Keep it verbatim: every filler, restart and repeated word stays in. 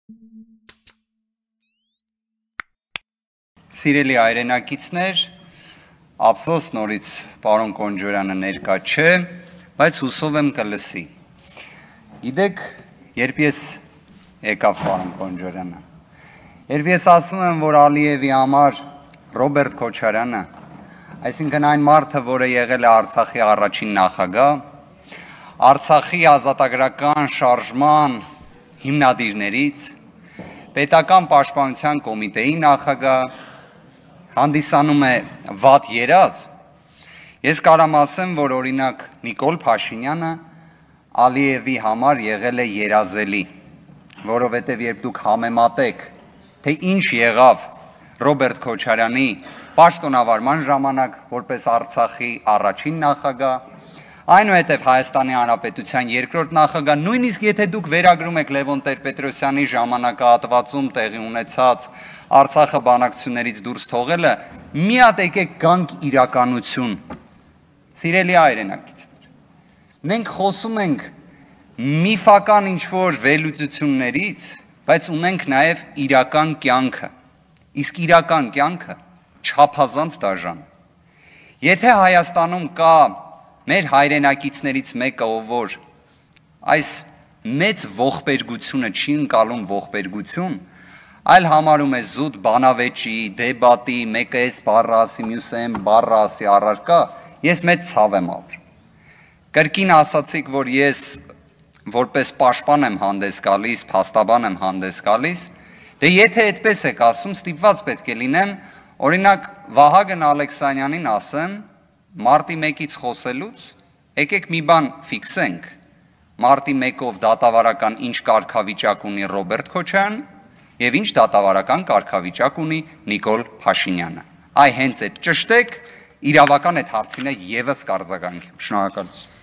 Սիրելի հայրենակիցներ, ափսոս նորից պարոն Կոնջորյանը ներկա չէ, բայց հուսով եմ կլսի։ Գիտեք, երբ ես եկավ պարոն Կոնջորյանը, երբ ես ասում եմ, որ Ալիևի համար Ռոբերտ Քոչարյանը, այսինքն այն մարդը, որը եղել է Արցախի առաջին նախագահ, Արցախի ազատագրական շարժման հիմնադիրներից, պետական պաշտպանության կոմիտեի նախագահ, հանդիսանում է վատ երազ, ես կարամ ասեմ, որ օրինակ Նիկոլ Փաշինյանը Ալիևի համար եղել է երազելի, որովհետև երբ դուք համեմատեք, թե ինչ եղավ Ռոբերտ Քոչարյանի պաշտոնավարման ժամանակ, որպես Արցախի առաջին նախագահ, այնուհետև Հայաստանի Հանրապետության երկրորդ նախագահ, նույնիսկ եթե դուք վերագրում եք Լևոն Տեր-Պետրոսյանի ժամանակահատվածում տեղի ունեցած Արցախը բանակցություններից դուրս թողելը, մի հատ եկեք գանք իրականություն, սիրելի հայրենակիցներ, մենք խոսում ենք միֆական ինչ-որ վերլուծություններից, բայց ունենք նաև իրական կյանքը, իսկ իրական կյանքը չափազանց դաժան։ Եթե Հայաստանում կա մեր հայրենակիցներից մեկը, ով որ այս մեծ ողբերգությունը չի ընկալում ողբերգություն, այլ համարում է զուտ բանավեճի, դեբատի, մեկը էս բառը ասի, մյուսը էն բառը ասի առարկա, ես մեծ ցավ եմ ապրում։ Կրկին ասացիք, որ ես որպես պաշտպան եմ հանդես գալիս, փաստաբան եմ հանդես գալիս, դե եթե այդպես եք ասում, ստիպված պետք է լինեմ, օրինակ Վահագն Ալեքսանյանին ասեմ, մարտի մեկից խոսելուց, եկեք մի բան ֆիքսենք, մարտի մեկով դատավարական ինչ կարգավիճակ ունի Ռոբերտ Քոչարյանը և ինչ դատավարական կարգավիճակ ունի Նիկոլ Փաշինյանը։ Այ հենց այդ ճշտեք, իրավական այդ հարցինը ևս կարձագանքեմ։ Շնորհակալություն։